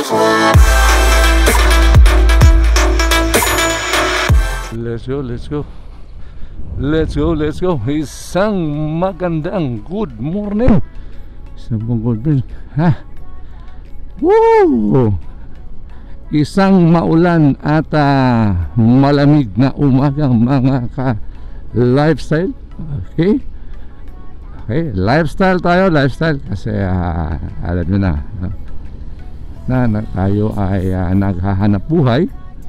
Let's go, let's go. Let's go, let's go. Isang magandang good morning. Isang good morning. Ha? Woo! Isang maulan at malamig na umagang mga ka-lifestyle. Okay? Okay, lifestyle tayo, lifestyle. Kasi alam nyo na tayo ay naghahanap buhay.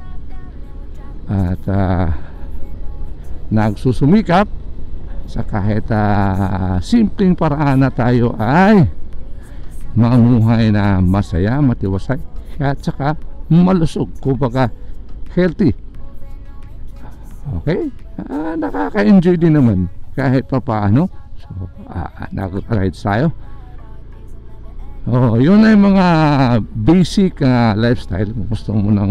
At nagsusumikap sa kahit simpleng paraan na tayo ay mamuhay na masaya, matiwasay at saka malusog, kumbaga healthy. Okay? Nakaka-enjoy din naman kahit pa paano. So nag-rides tayo. Yun ay mga basic lifestyle. Kung gusto mo ng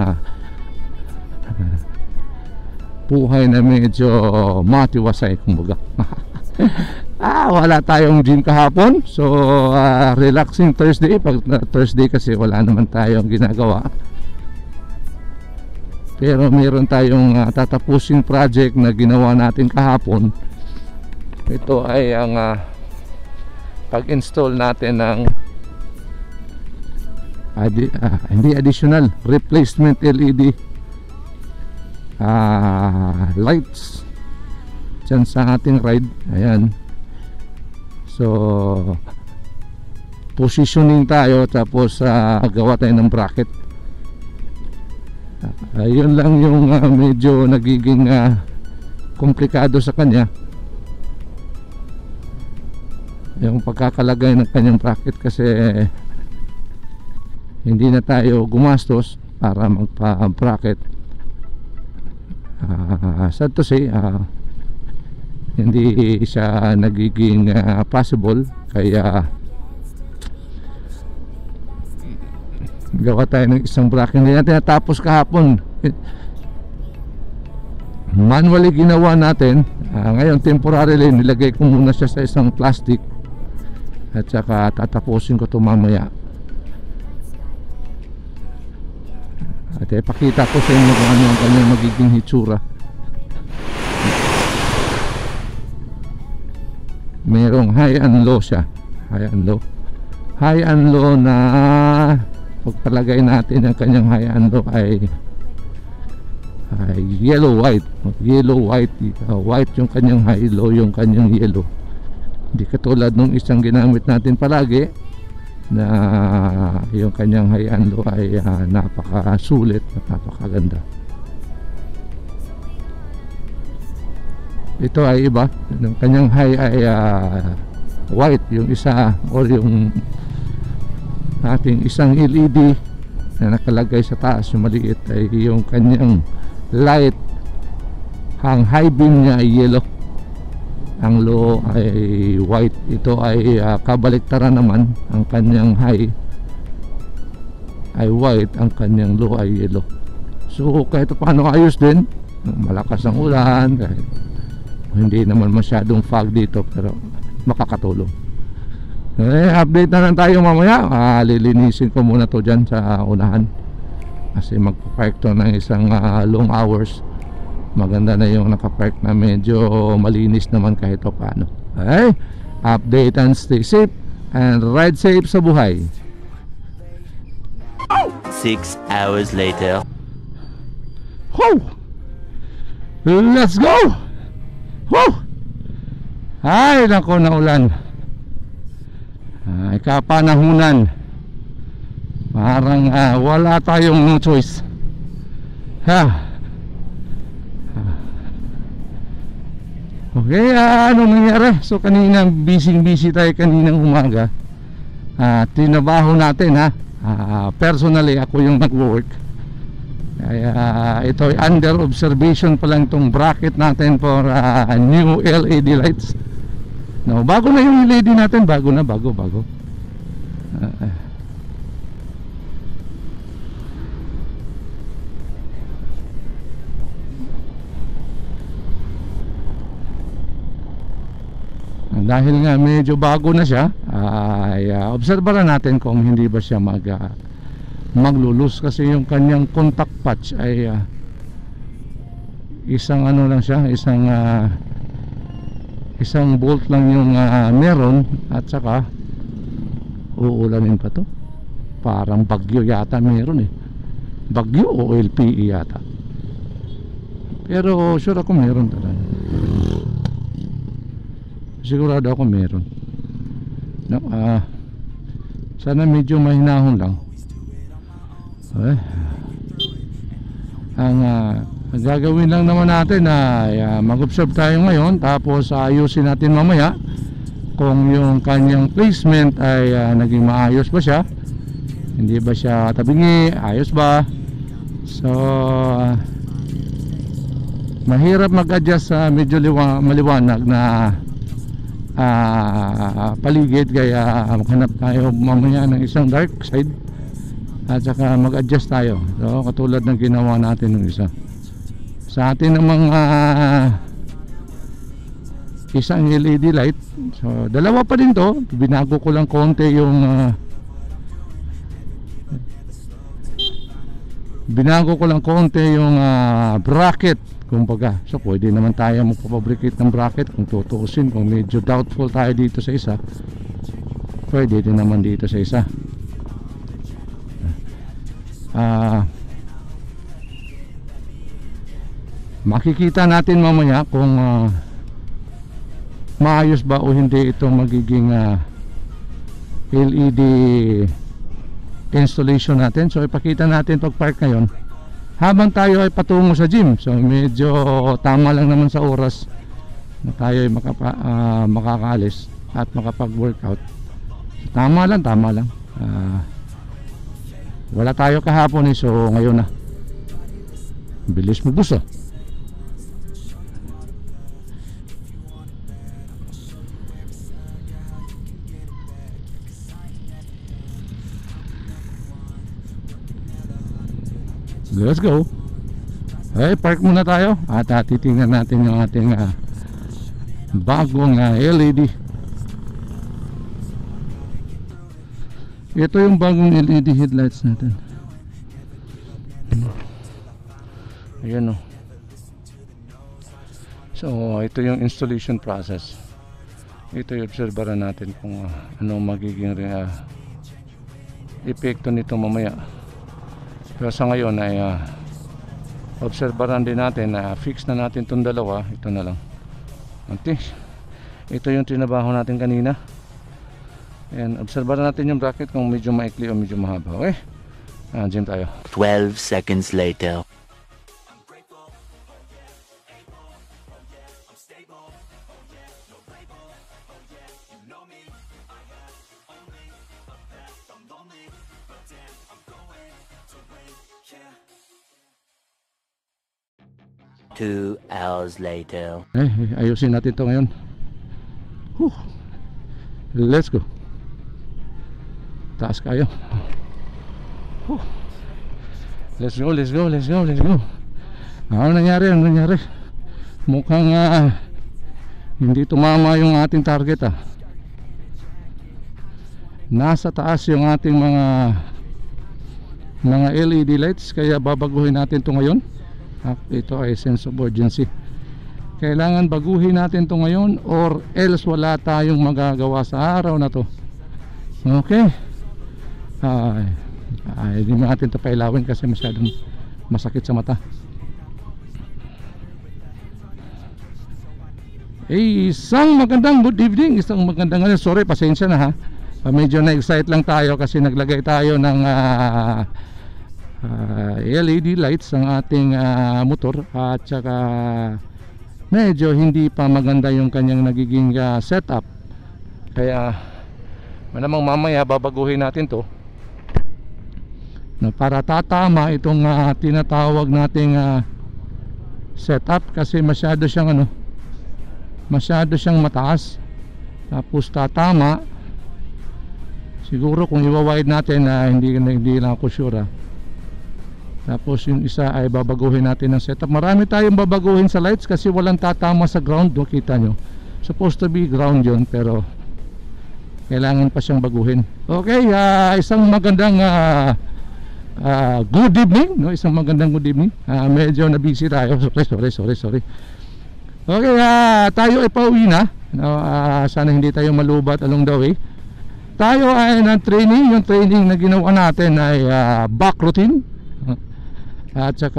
buhay na medyo matiwasay, kumbaga. Wala tayong gym kahapon. So relaxing Thursday. Pag Thursday kasi wala naman tayong ginagawa. Pero meron tayong tatapusing project na ginawa natin kahapon. Ito ay ang pag-install natin ng hindi additional, replacement LED lights dyan sa ating ride. Ayan. So positioning tayo, tapos gawa tayo ng bracket. Ayun lang yung medyo nagiging komplikado sa kanya, yung pagkakalagay ng kanyang bracket, kasi hindi na tayo gumastos para magpa-bracket. Sad to say, hindi siya nagiging possible, kaya gawa tayo ng isang bracket. Hindi natin natapos kahapon, manually ginawa natin. Ngayon temporarily nilagay ko muna siya sa isang plastic, at saka tatapusin ko ito mamaya. At ipakita ko sa inyo kung ano ang kanyang magiging hitsura. Merong high and low siya. High and low. High and low na pagpalagay natin ang kanyang high and low ay yellow white. Yellow white. White yung kanyang high, low yung kanyang yellow. Hindi katulad nung isang ginamit natin palagi na yung kanyang high and low ay napakasulit at napakaganda. Ito ay iba. Yung kanyang high ay white, yung isa, or yung ating isang LED na nakalagay sa taas, yung maliit, ay yung kanyang light, ang high beam niya ay yellow, ang low ay white. Ito ay kabaliktaran naman. Ang kanyang high ay white, ang kanyang low ay yellow. So kahit paano ayos din, malakas ang ulan, kahit hindi naman masyadong fog dito, pero makakatulong. Update na lang tayo mamaya. Lilinisin ko muna to dyan sa unahan, kasi magpapark to ng isang long hours. Maganda na yung nakapark na medyo malinis naman kahit pa paano. Okay? Update and stay safe and ride safe sa buhay. 6 hours later. Woo! Let's go! Woo! Ay, nako na ulan. Ay, kapanahunan. Parang wala tayong choice. Okay, anong nangyari? So kanina busy tayo kaninang umaga. Tinabaho natin personally ako yung nag-work. Kaya ito ay under observation pa lang itong bracket natin for new LED lights. No, bago na yung LED natin, bago. Dahil nga medyo bago na siya, ay obserbahan natin kung hindi ba siya maglulus kasi yung kanyang contact patch ay isang ano lang siya, isang bolt lang yung meron, at saka uulanin pa to, parang bagyo yata meron bagyo o LPE yata, pero sure ako meron talaga, sigurado ako meron, no? Sana medyo mahinahon lang. Ang gagawin lang naman natin ay mag-observe tayo ngayon, tapos ayusin natin mamaya kung yung kanyang placement ay naging maayos ba siya, hindi ba siya tabingi, ayos ba. So mahirap mag-adjust sa medyo maliwanag na paligid, kaya maghanap tayo mamaya ng isang dark side at saka mag-adjust tayo. So katulad ng ginawa natin ng isa sa atin namang isang LED light. So dalawa pa din to, binago ko lang konti yung bracket kumbaga. So pwede naman tayo magpapabricate ng bracket kung tutuusin, kung medyo doubtful tayo dito sa isa, pwede din naman dito sa isa. Makikita natin mamaya kung maayos ba o hindi itong magiging LED installation natin. So ipakita natin pag park ngayon habang tayo ay patungo sa gym. So medyo tama lang naman sa oras na tayo ay makakaalis at makapag-workout. So, tama lang wala tayo kahapon so ngayon na bilis mo bus Let's go. Park muna tayo at titingnan natin yung ating bagong LED. Ito yung bagong LED headlights natin. Ayan o. So ito yung installation process. Ito yung obserbaran natin kung ano magiging epekto nito mamaya. Pero sa ngayon ay obserbaran din natin na fix na natin itong dalawa. Ito na lang. Okay. Ito yung trinabaho natin kanina. And obserbaran natin yung bracket kung medyo maikli o medyo mahaba. Okay, gym tayo. 12 seconds later. Two hours later. Ayusin natin ito ngayon. Let's go. Taas kayo. Let's go. Ano nangyari? Mukhang hindi tumama yung ating target Nasa taas yung ating mga LED lights, kaya babaguhin natin ito ngayon. Ito ay sense of urgency. Kailangan baguhin natin ito ngayon or else wala tayong magagawa sa araw na to. Okay. Hindi natin ito pailawin kasi masyadong masakit sa mata. Isang magandang good evening, isang magandang sorry, pasensya na medyo na-excite lang tayo kasi naglagay tayo ng LED lights ang ating motor at saka medyo hindi pa maganda yung kanyang nagiging setup, kaya malamang mamaya babaguhin natin to para tatama itong tinatawag nating setup, kasi masyado siyang mataas, tapos tatama siguro kung iwa-wide natin hindi lang ako sure Tapos yung isa ay babaguhin natin ng setup. Marami tayong babaguhin sa lights kasi walang tatama sa ground. Kita nyo, supposed to be ground yun, pero kailangan pa siyang baguhin. Okay, isang magandang good evening, no? Isang magandang good evening. Medyo na busy tayo. Sorry. Okay, tayo ay pauwi na, no? Sana hindi tayo malubat along the way. Tayo ay ng training. Yung training na ginawa natin ay back routine, at saka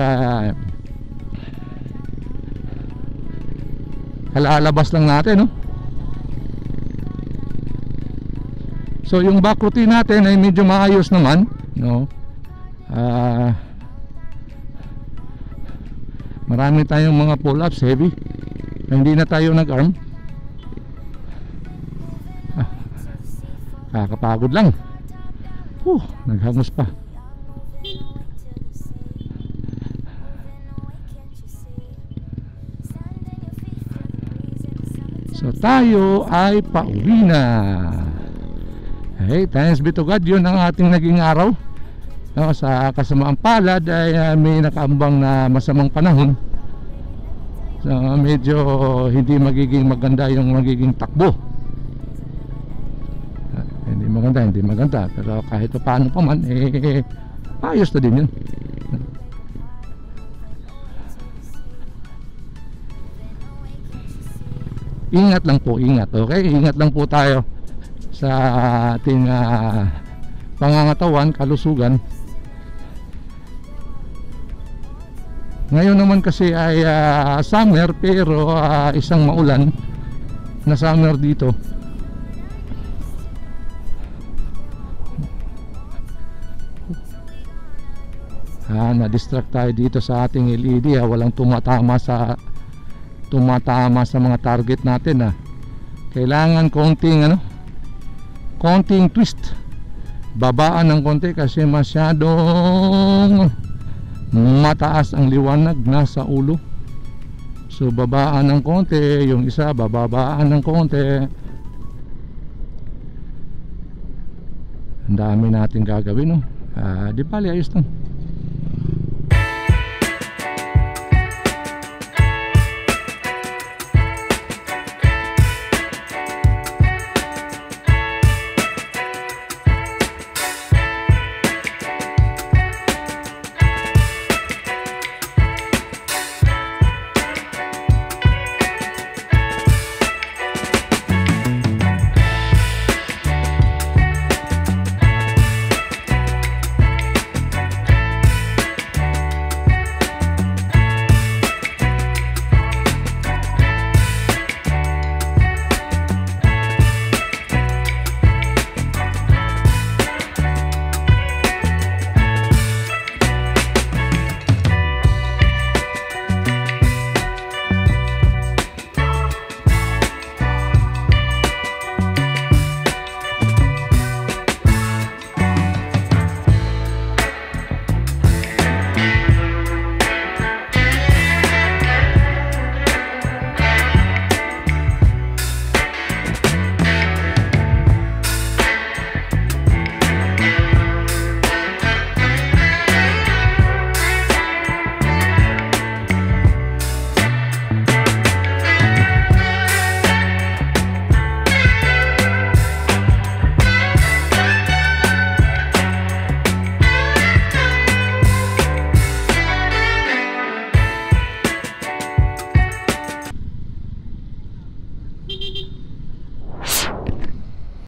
kalalabas lang natin, no? So yung back routine natin ay medyo maayos naman, no? Marami tayong mga pull-ups heavy. Hindi na tayo nag-arm. Kakapagod lang. Naghangos pa. So tayo ay pauwi na. Hey, thanks be to God. Yun ang ating naging araw, no? Sa kasamaang palad ay may nakaambang na masamang panahon. So medyo hindi magiging maganda yung magiging takbo. Hindi maganda, pero kahit paano pa man, ayos na din yun. Ingat lang po, okay? Ingat lang po tayo sa ating pangangatawan, kalusugan. Ngayon naman kasi ay summer, pero isang maulan na summer dito. Na-distract tayo dito sa ating LED, walang tumatama sa mga target natin. Kailangan konting twist, babaan ng konti kasi masyadong mataas ang liwanag nasa ulo. So babaan ng konti, yung isa bababaan ng konti. Ang dami natin gagawin, no? Di bali, ayos lang.